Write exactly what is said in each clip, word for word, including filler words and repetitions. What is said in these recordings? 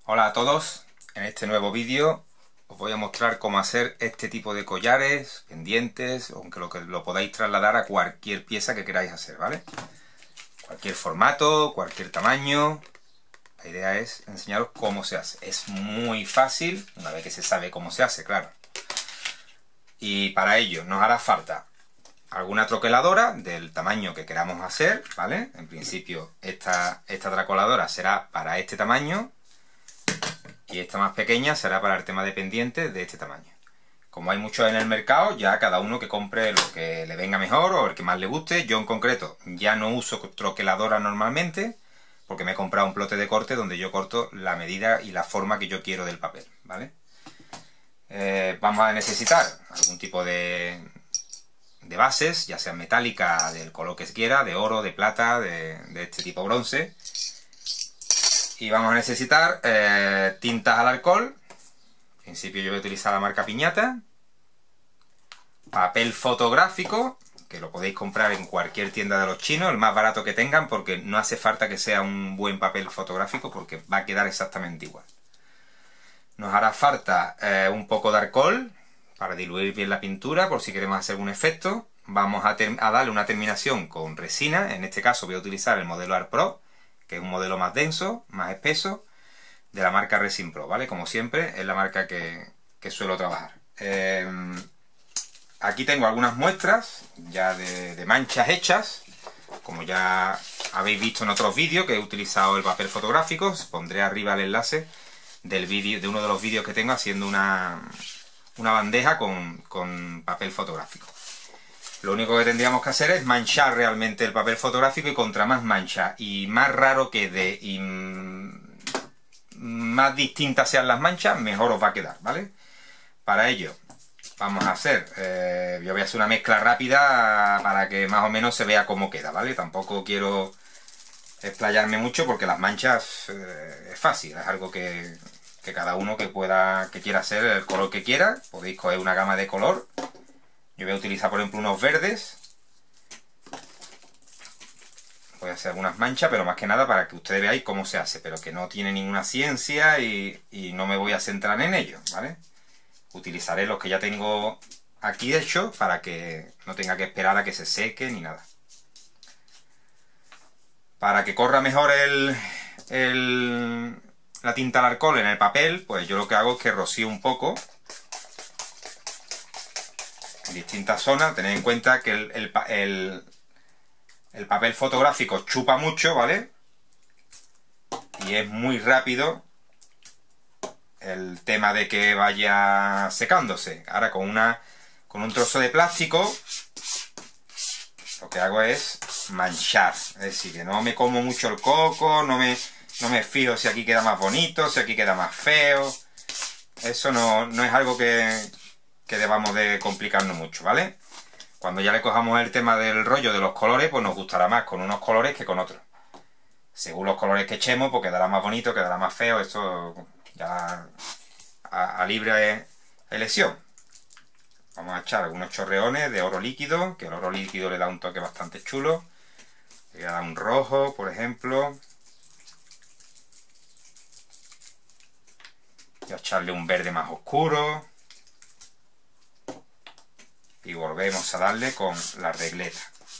Hola a todos, en este nuevo vídeo os voy a mostrar cómo hacer este tipo de collares, pendientes, aunque lo que lo podáis trasladar a cualquier pieza que queráis hacer, ¿vale? Cualquier formato, cualquier tamaño. La idea es enseñaros cómo se hace. Es muy fácil, una vez que se sabe cómo se hace, claro. Y para ello nos hará falta alguna troqueladora del tamaño que queramos hacer, ¿vale? En principio esta, esta troqueladora será para este tamaño y esta más pequeña será para el tema de pendientes de este tamaño. Como hay muchos en el mercado, ya cada uno que compre lo que le venga mejor o el que más le guste. Yo en concreto ya no uso troqueladora normalmente porque me he comprado un plote de corte donde yo corto la medida y la forma que yo quiero del papel, ¿vale? Eh, vamos a necesitar algún tipo de, de bases, ya sea metálica del color que se quiera, de oro, de plata, de, de este tipo bronce. Y vamos a necesitar eh, tintas al alcohol. En principio yo voy a utilizar la marca Piñata. Papel fotográfico, que lo podéis comprar en cualquier tienda de los chinos, el más barato que tengan, porque no hace falta que sea un buen papel fotográfico, porque va a quedar exactamente igual. Nos hará falta eh, un poco de alcohol, para diluir bien la pintura, por si queremos hacer algún efecto. Vamos a, a darle una terminación con resina, en este caso voy a utilizar el modelo Art Pro, que es un modelo más denso, más espeso, de la marca Resin Pro, ¿vale? Como siempre, es la marca que, que suelo trabajar. Eh, aquí tengo algunas muestras ya de, de manchas hechas, como ya habéis visto en otros vídeos que he utilizado el papel fotográfico. Os pondré arriba el enlace del vídeo, de uno de los vídeos que tengo haciendo una, una bandeja con, con papel fotográfico. Lo único que tendríamos que hacer es manchar realmente el papel fotográfico, y contra más mancha y más raro quede y más distintas sean las manchas, mejor os va a quedar, ¿vale? Para ello vamos a hacer, eh, yo voy a hacer una mezcla rápida para que más o menos se vea cómo queda, ¿vale? Tampoco quiero explayarme mucho porque las manchas eh, es fácil, es algo que, que cada uno que pueda, que quiera hacer el color que quiera, podéis coger una gama de color. Yo voy a utilizar, por ejemplo, unos verdes. Voy a hacer algunas manchas, pero más que nada para que ustedes veáis cómo se hace, pero que no tiene ninguna ciencia y, y no me voy a centrar en ello, ¿vale? Utilizaré los que ya tengo aquí hechos para que no tenga que esperar a que se seque ni nada. Para que corra mejor el, el, la tinta al alcohol en el papel, pues yo lo que hago es que rocío un poco en distintas zonas. Tened en cuenta que el, el, el, el papel fotográfico chupa mucho, ¿vale? Y es muy rápido el tema de que vaya secándose. Ahora con una con un trozo de plástico lo que hago es manchar, es decir, que no me como mucho el coco, no me, no me fijo si aquí queda más bonito, si aquí queda más feo. Eso no, no es algo que, que debamos de complicarnos mucho, ¿vale? Cuando ya le cojamos el tema del rollo de los colores, pues nos gustará más con unos colores que con otros. Según los colores que echemos, pues quedará más bonito, quedará más feo. Esto ya a, a libre elección. Vamos a echar algunos chorreones de oro líquido, que el oro líquido le da un toque bastante chulo. Le voy a dar un rojo, por ejemplo. Voy a echarle un verde más oscuro. Y volvemos a darle con la regleta.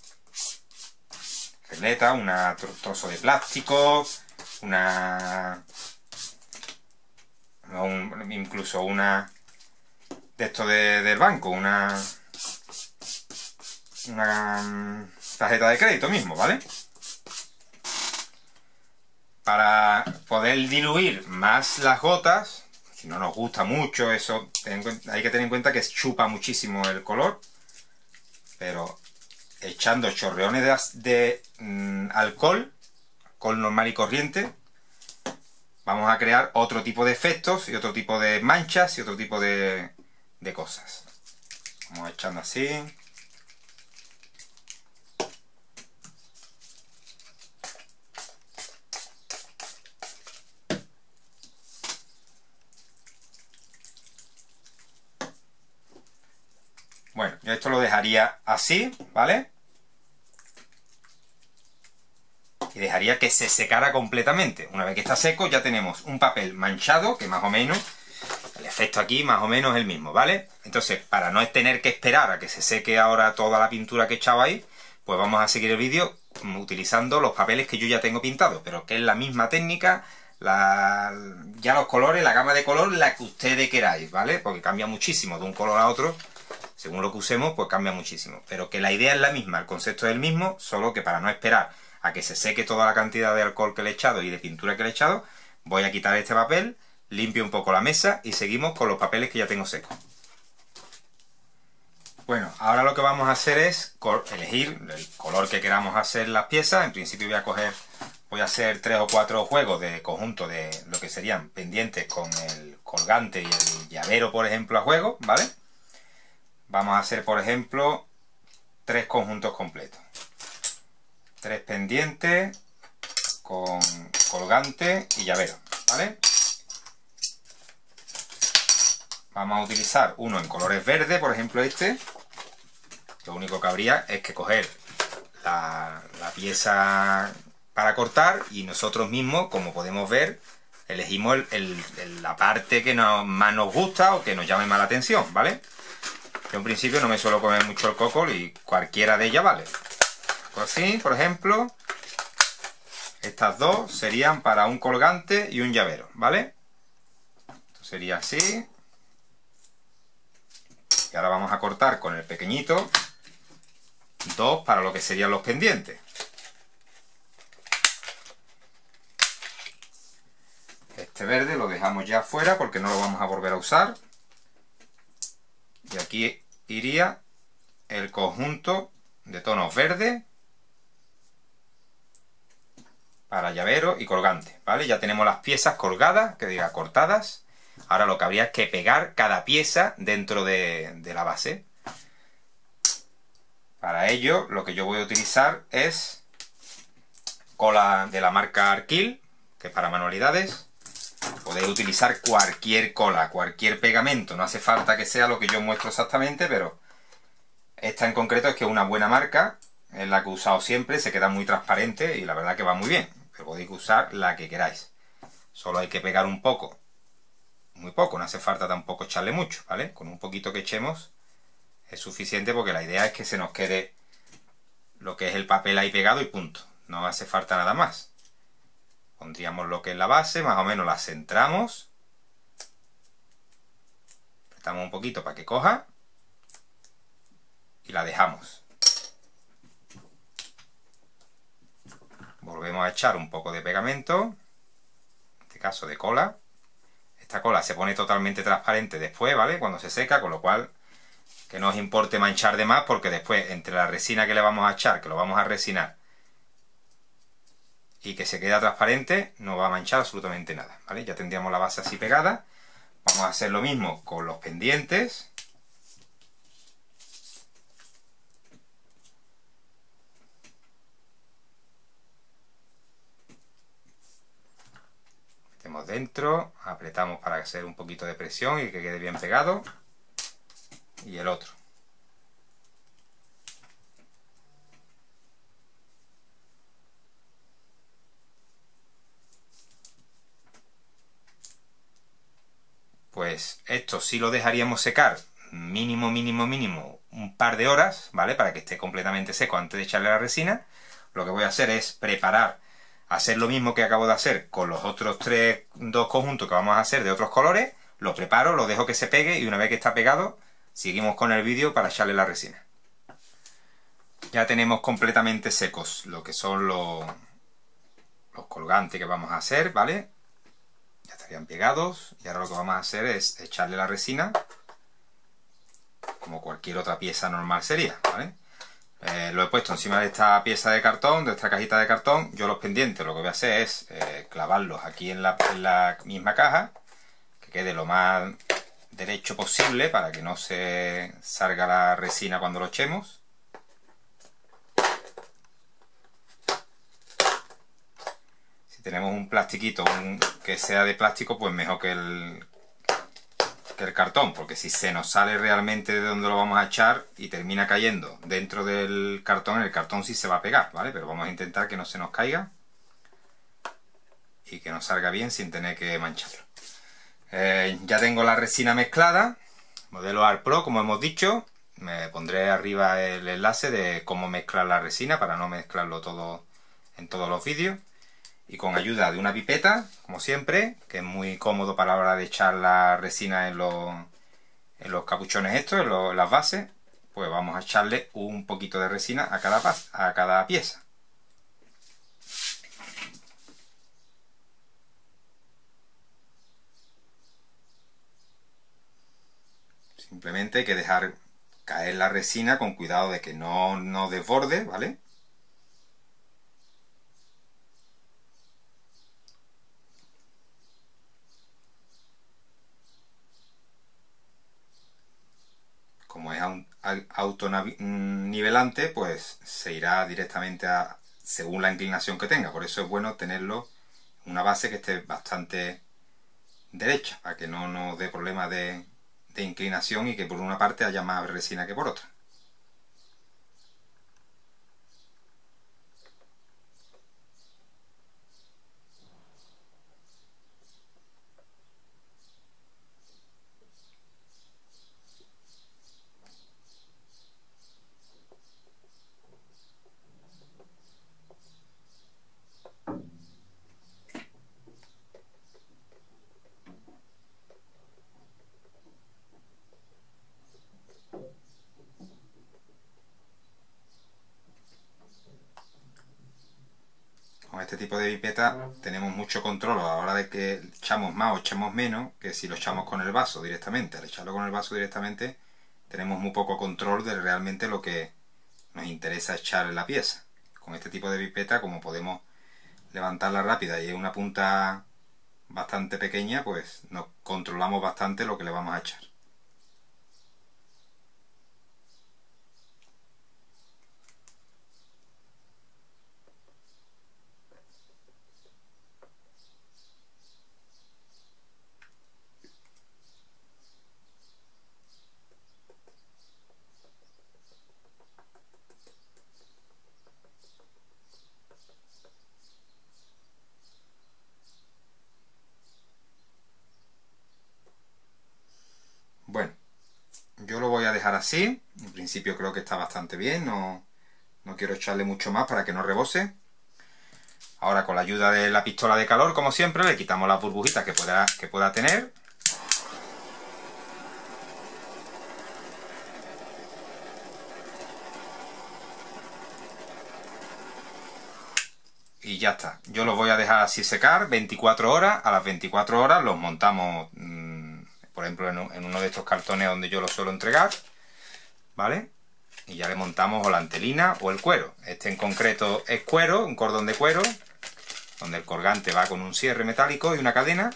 Regleta, un trozo de plástico, una... Un, incluso una... de esto de, del banco, una... una tarjeta de crédito mismo, ¿vale? Para poder diluir más las gotas, si no nos gusta mucho eso, hay que tener en cuenta que chupa muchísimo el color, pero echando chorreones de, de mm, alcohol, alcohol normal y corriente, vamos a crear otro tipo de efectos y otro tipo de manchas y otro tipo de, de cosas. Vamos echando así. Bueno, yo esto lo dejaría así, ¿vale? y dejaría que se secara completamente. Una vez que está seco ya tenemos un papel manchado, que más o menos, el efecto aquí más o menos es el mismo, ¿vale? Entonces, para no tener que esperar a que se seque ahora toda la pintura que he echado ahí, pues vamos a seguir el vídeo utilizando los papeles que yo ya tengo pintados, pero que es la misma técnica, la, ya los colores, la gama de color, la que ustedes queráis, ¿vale? Porque cambia muchísimo de un color a otro, según lo que usemos, pues cambia muchísimo. Pero que la idea es la misma, el concepto es el mismo, solo que para no esperar a que se seque toda la cantidad de alcohol que le he echado y de pintura que le he echado, voy a quitar este papel, limpio un poco la mesa y seguimos con los papeles que ya tengo secos. Bueno, ahora lo que vamos a hacer es elegir el color que queramos hacer las piezas. En principio voy a coger, voy a hacer tres o cuatro juegos de conjunto de lo que serían pendientes con el colgante y el llavero, por ejemplo, a juego, ¿vale? Vamos a hacer, por ejemplo, tres conjuntos completos. Tres pendientes con colgante y llavero, ¿vale? Vamos a utilizar uno en colores verdes, por ejemplo este. Lo único que habría es que coger la, la pieza para cortar y nosotros mismos, como podemos ver, elegimos el, el, el, la parte que nos, más nos gusta o que nos llame más la atención, ¿vale? Yo en principio no me suelo comer mucho el coco y cualquiera de ellas vale. Pues así, por ejemplo, estas dos serían para un colgante y un llavero, ¿vale? Esto sería así. Y ahora vamos a cortar con el pequeñito dos para lo que serían los pendientes. Este verde lo dejamos ya fuera porque no lo vamos a volver a usar. Y aquí iría el conjunto de tonos verdes para llavero y colgante, ¿vale? Ya tenemos las piezas colgadas, que diga cortadas. Ahora lo que habría es que pegar cada pieza dentro de, de la base. Para ello, lo que yo voy a utilizar es cola de la marca Arquil, que es para manualidades. Podéis utilizar cualquier cola, cualquier pegamento. No hace falta que sea lo que yo muestro exactamente, pero esta en concreto es que es una buena marca. Es la que he usado siempre, se queda muy transparente y la verdad que va muy bien. Pero podéis usar la que queráis. Solo hay que pegar un poco. Muy poco, no hace falta tampoco echarle mucho, ¿vale? Con un poquito que echemos es suficiente porque la idea es que se nos quede lo que es el papel ahí pegado y punto. No hace falta nada más. Pondríamos lo que es la base, más o menos la centramos. Apretamos un poquito para que coja. Y la dejamos. Volvemos a echar un poco de pegamento. En este caso de cola. Esta cola se pone totalmente transparente después, ¿vale? Cuando se seca, con lo cual que no os importe manchar de más porque después entre la resina que le vamos a echar, que lo vamos a resinar, y que se queda transparente, no va a manchar absolutamente nada, ¿vale? Ya tendríamos la base así pegada. Vamos a hacer lo mismo con los pendientes. Metemos dentro, apretamos para hacer un poquito de presión y que quede bien pegado. Y el otro. Pues esto sí lo dejaríamos secar mínimo, mínimo, mínimo un par de horas, ¿vale? Para que esté completamente seco antes de echarle la resina. Lo que voy a hacer es preparar, hacer lo mismo que acabo de hacer con los otros tres, dos conjuntos que vamos a hacer de otros colores. Lo preparo, lo dejo que se pegue y una vez que está pegado, seguimos con el vídeo para echarle la resina. Ya tenemos completamente secos lo que son los, los colgantes que vamos a hacer, ¿vale? Ya estarían pegados. Y ahora lo que vamos a hacer es echarle la resina, como cualquier otra pieza normal sería, ¿vale? Eh, lo he puesto encima de esta pieza de cartón, de esta cajita de cartón. Yo los pendientes lo que voy a hacer es eh, clavarlos aquí en la, en la misma caja, que quede lo más derecho posible para que no se salga la resina cuando lo echemos. Si tenemos un plastiquito un, que sea de plástico, pues mejor que el, que el cartón, porque si se nos sale realmente de donde lo vamos a echar y termina cayendo dentro del cartón, el cartón sí se va a pegar, ¿vale? Pero vamos a intentar que no se nos caiga. y que nos salga bien sin tener que mancharlo. Eh, ya tengo la resina mezclada, modelo Art Pro, como hemos dicho. Me pondré arriba el enlace de cómo mezclar la resina para no mezclarlo todo en todos los vídeos. Y con ayuda de una pipeta, como siempre, que es muy cómodo para la hora de echar la resina en los, en los capuchones estos, en, los, en las bases, pues vamos a echarle un poquito de resina a cada, a cada pieza. Simplemente hay que dejar caer la resina con cuidado de que no, no desborde, ¿vale? Como es autonivelante, pues se irá directamente a según la inclinación que tenga. Por eso es bueno tenerlo en una base que esté bastante derecha, para que no nos dé problemas de, de inclinación y que por una parte haya más resina que por otra. Con este tipo de pipeta tenemos mucho control a la hora de que echamos más o echamos menos que si lo echamos con el vaso directamente. Al echarlo con el vaso directamente tenemos muy poco control de realmente lo que nos interesa echar en la pieza. Con este tipo de pipeta, como podemos levantarla rápida y es una punta bastante pequeña, pues nos controlamos bastante lo que le vamos a echar. Bueno, yo lo voy a dejar así. En principio creo que está bastante bien. No, no quiero echarle mucho más para que no rebose. Ahora con la ayuda de la pistola de calor, como siempre, le quitamos las burbujitas que pueda, que pueda tener. Y ya está. Yo los voy a dejar así secar veinticuatro horas. A las veinticuatro horas los montamos, mmm, por ejemplo, en, en uno de estos cartones donde yo los suelo entregar, ¿vale? Y ya le montamos o la antelina o el cuero. Este en concreto es cuero, un cordón de cuero, donde el colgante va con un cierre metálico y una cadena.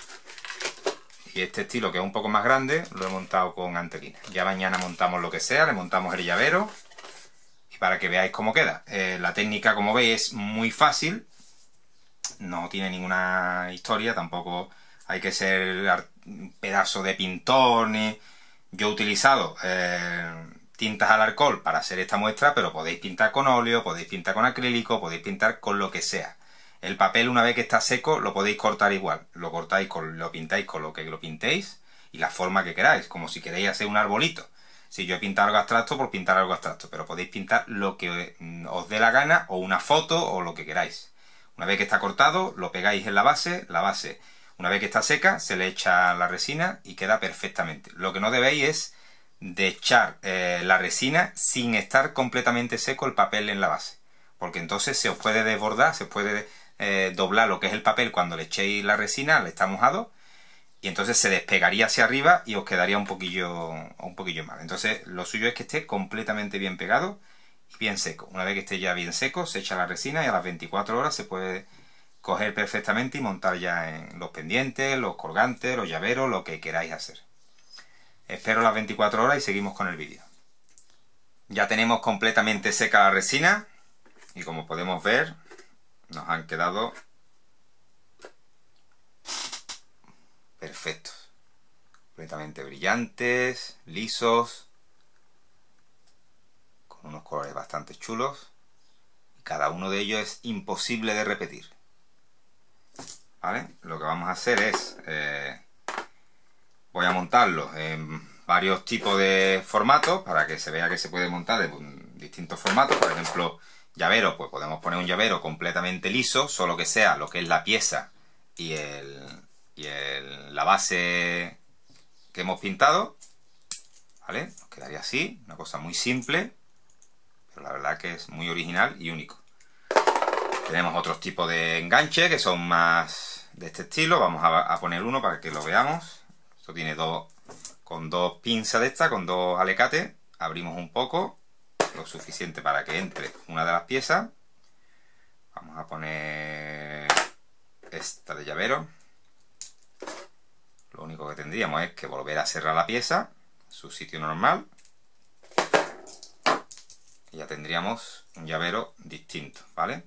Y este estilo, que es un poco más grande, lo he montado con antelina. Ya mañana montamos lo que sea, le montamos el llavero. Y para que veáis cómo queda. Eh, la técnica, como veis, es muy fácil. No tiene ninguna historia, tampoco hay que ser un pedazo de pintor, ni... Yo he utilizado eh, tintas al alcohol para hacer esta muestra, pero podéis pintar con óleo, podéis pintar con acrílico, podéis pintar con lo que sea. El papel, una vez que está seco, lo podéis cortar igual. Lo cortáis, con, lo pintáis con lo que lo pintéis y la forma que queráis, como si queréis hacer un arbolito. Si yo he pintado algo abstracto, por pintar algo abstracto, pero podéis pintar lo que os dé la gana, o una foto, o lo que queráis. Una vez que está cortado, lo pegáis en la base, la base, una vez que está seca, se le echa la resina y queda perfectamente. Lo que no debéis es de echar eh, la resina sin estar completamente seco el papel en la base, porque entonces se os puede desbordar, se os puede eh, doblar lo que es el papel cuando le echéis la resina, le está mojado, y entonces se despegaría hacia arriba y os quedaría un poquillo, un poquillo mal. Entonces lo suyo es que esté completamente bien pegado y bien seco. Una vez que esté ya bien seco, se echa la resina y a las veinticuatro horas se puede coger perfectamente y montar ya en los pendientes, los colgantes, los llaveros, lo que queráis hacer. Espero las veinticuatro horas y seguimos con el vídeo. Ya tenemos completamente seca la resina y como podemos ver, nos han quedado perfectos, completamente brillantes, lisos, con unos colores bastante chulos, y cada uno de ellos es imposible de repetir. ¿vale? Lo que vamos a hacer es, eh, voy a montarlo en varios tipos de formatos para que se vea que se puede montar de distintos formatos. Por ejemplo, llavero, pues podemos poner un llavero completamente liso, solo que sea lo que es la pieza y, el, y el, la base que hemos pintado, ¿vale? Nos quedaría así, una cosa muy simple, pero la verdad que es muy original y único. Tenemos otros tipos de enganche que son más de este estilo. Vamos a, a poner uno para que lo veamos. Esto tiene dos, con dos pinzas de esta, con dos alicates. Abrimos un poco, lo suficiente para que entre una de las piezas. Vamos a poner esta de llavero. Lo único que tendríamos es que volver a cerrar la pieza en su sitio normal. Y ya tendríamos un llavero distinto, ¿vale?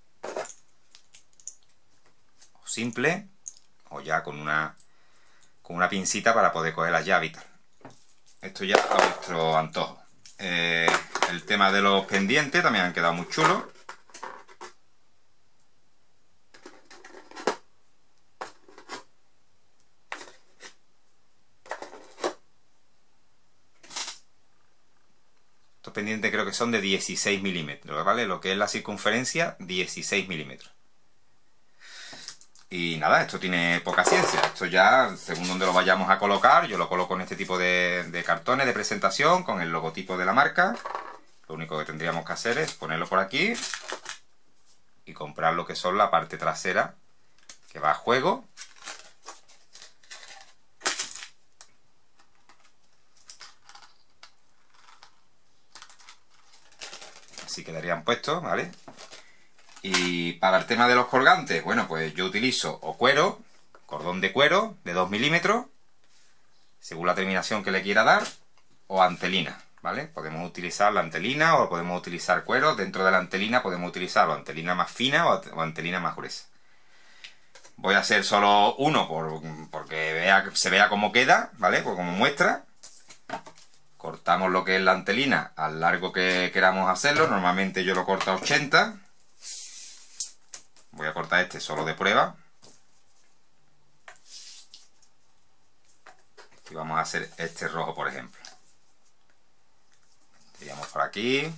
O simple, o ya con una, con una pincita para poder coger las llaves y tal. Esto ya a vuestro antojo. Eh, el tema de los pendientes también han quedado muy chulos. Estos pendientes creo que son de dieciséis milímetros, ¿vale? Lo que es la circunferencia, dieciséis milímetros. Y nada, esto tiene poca ciencia. Esto ya, según donde lo vayamos a colocar, yo lo coloco en este tipo de, de cartones de presentación con el logotipo de la marca. Lo único que tendríamos que hacer es ponerlo por aquí y comprar lo que son la parte trasera que va a juego. Así quedarían puestos, ¿vale? Y para el tema de los colgantes, bueno, pues yo utilizo o cuero, cordón de cuero de dos milímetros, según la terminación que le quiera dar, o antelina, ¿vale? Podemos utilizar la antelina o podemos utilizar cuero. Dentro de la antelina podemos utilizar o antelina más fina o antelina más gruesa. Voy a hacer solo uno por, porque vea, se vea cómo queda, ¿vale? Pues como muestra. Cortamos lo que es la antelina al largo que queramos hacerlo. Normalmente yo lo corto a ochenta. Voy a cortar este solo de prueba. Y vamos a hacer este rojo, por ejemplo. Tiramos por aquí.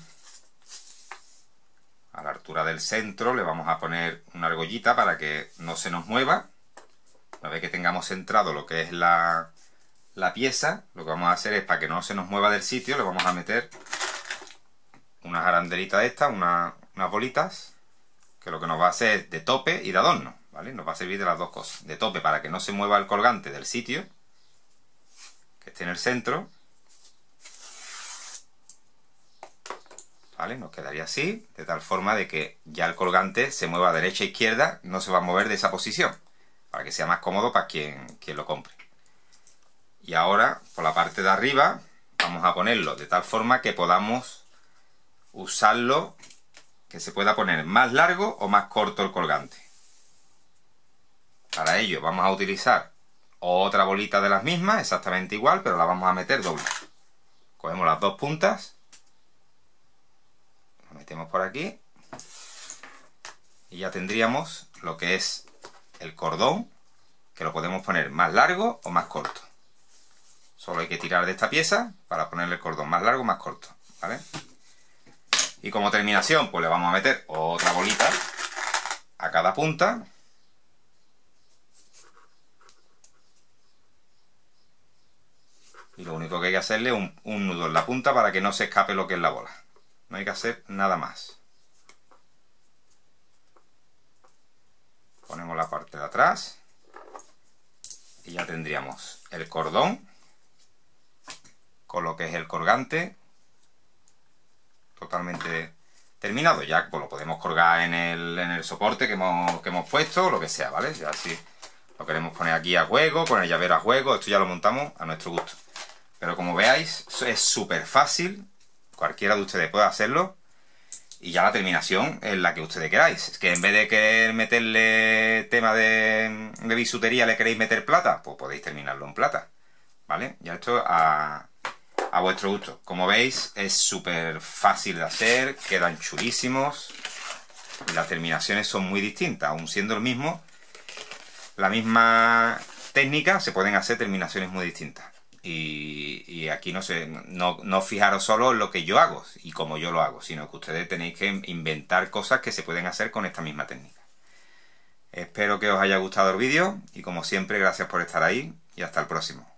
A la altura del centro le vamos a poner una argollita para que no se nos mueva. Una vez que tengamos centrado lo que es la, la pieza, lo que vamos a hacer es, para que no se nos mueva del sitio, le vamos a meter unas arandelitas de estas, una, unas bolitas, que lo que nos va a hacer es de tope y de adorno, ¿vale? Nos va a servir de las dos cosas. De tope para que no se mueva el colgante del sitio, que esté en el centro, ¿vale? Nos quedaría así, de tal forma de que ya el colgante se mueva a derecha e izquierda, no se va a mover de esa posición, para que sea más cómodo para quien, quien lo compre. Y ahora, por la parte de arriba, vamos a ponerlo de tal forma que podamos usarlo, que se pueda poner más largo o más corto el colgante. Para ello vamos a utilizar otra bolita de las mismas, exactamente igual, pero la vamos a meter doble. Cogemos las dos puntas, lo metemos por aquí y ya tendríamos lo que es el cordón, que lo podemos poner más largo o más corto. Solo hay que tirar de esta pieza para ponerle el cordón más largo o más corto, ¿vale? Y como terminación, pues le vamos a meter otra bolita a cada punta. Y lo único que hay que hacerle es un, un nudo en la punta para que no se escape lo que es la bola. No hay que hacer nada más. Ponemos la parte de atrás. Y ya tendríamos el cordón con lo que es el colgante totalmente terminado. Ya pues lo podemos colgar en el, en el soporte que hemos, que hemos puesto, o lo que sea, ¿vale? Ya si lo queremos poner aquí a juego, con el llavero a juego, esto ya lo montamos a nuestro gusto. Pero como veáis, es súper fácil, cualquiera de ustedes puede hacerlo, y ya la terminación es la que ustedes queráis. Es que en vez de querer meterle tema de, de bisutería, le queréis meter plata, pues podéis terminarlo en plata, ¿vale? Ya esto a... a vuestro gusto. Como veis, es súper fácil de hacer, quedan chulísimos y las terminaciones son muy distintas, aun siendo el mismo. la misma técnica se pueden hacer terminaciones muy distintas. Y, y aquí no sé, no, no fijaros solo en lo que yo hago y como yo lo hago, sino que ustedes tenéis que inventar cosas que se pueden hacer con esta misma técnica. Espero que os haya gustado el vídeo y como siempre gracias por estar ahí y hasta el próximo.